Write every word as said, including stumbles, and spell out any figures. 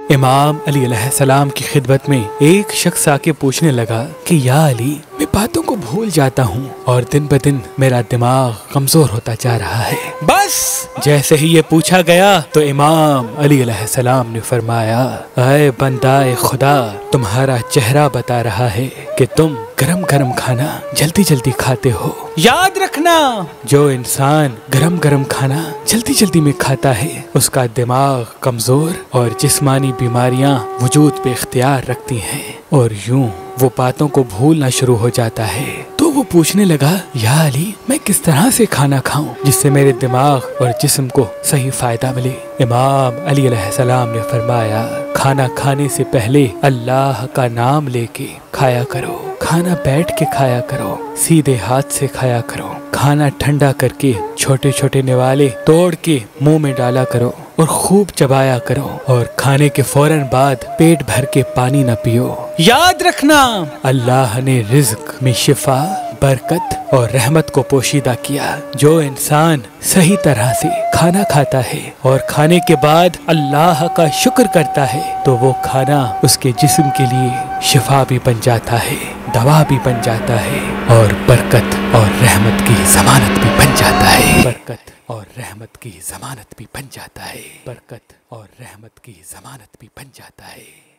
इमाम अली अलैहिस्सलाम की खिदमत में एक शख्स आके पूछने लगा कि या अली, मैं बातों को भूल जाता हूँ और दिन ब दिन मेरा दिमाग कमजोर होता जा रहा है। बस जैसे ही ये पूछा गया तो इमाम अली अलैहिस्सलाम ने फरमाया, ऐ बंदाए खुदा, तुम्हारा चेहरा बता रहा है कि तुम गरम गरम खाना जल्दी जल्दी खाते हो। याद रखना, जो इंसान गरम गरम खाना जल्दी जल्दी में खाता है उसका दिमाग कमजोर और जिस्मानी बीमारियां वजूद पे इख्तियार रखती हैं और यूं वो बातों को भूलना शुरू हो जाता है। तो वो पूछने लगा, या अली, मैं किस तरह से खाना खाऊं जिससे मेरे दिमाग और जिस्म को सही फायदा मिले। इमाम अली अलैहिस्सलाम ने फरमाया, खाना खाने से पहले अल्लाह का नाम लेके खाया करो, खाना बैठ के खाया करो, सीधे हाथ से खाया करो, खाना ठंडा करके छोटे छोटे निवाले तोड़ के मुंह में डाला करो और खूब चबाया करो और खाने के फौरन बाद पेट भर के पानी न पियो। याद रखना, अल्लाह ने रिज्क में शिफा, बरकत और रहमत को पोशीदा किया। जो इंसान सही तरह से खाना खाता है और खाने के बाद अल्लाह का शुक्र करता है तो वो खाना उसके जिस्म के लिए शिफा भी बन जाता है, दवा भी बन जाता है और बरकत और रहमत की जमानत भी बन जाता है। बरकत और रहमत की जमानत भी बन जाता है। बरकत और रहमत की जमानत भी बन जाता है।